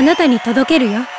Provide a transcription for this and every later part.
あなたに届けるよ。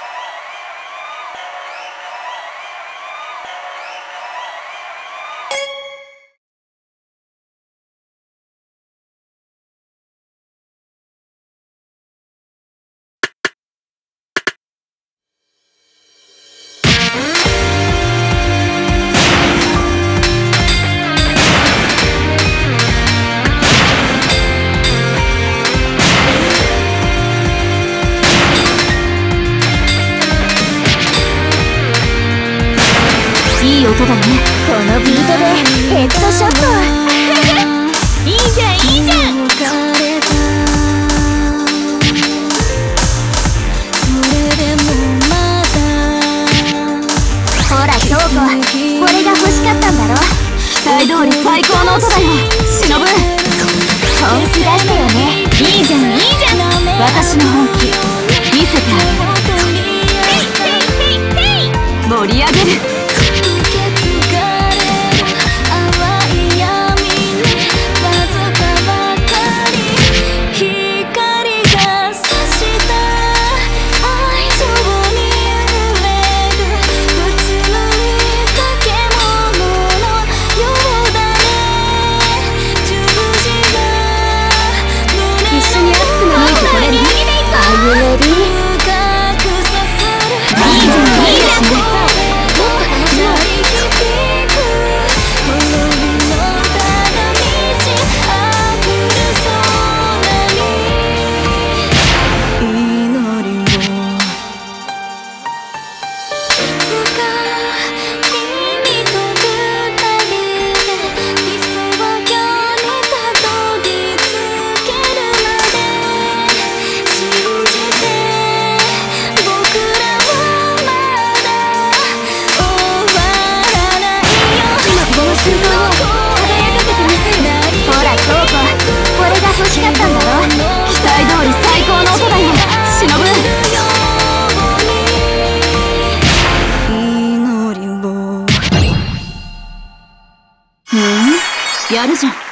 いい音だね。このビートでヘッドショットいいじゃんいいじゃん。ほら京子、これが欲しかったんだろ。期待通り最高の音だよ忍。本気出したよね。いいじゃんいいじゃん。私の本気見せてあげる。盛り上げる。欲しかったんだろ。期待通り最高の音だよ忍。やるじゃん。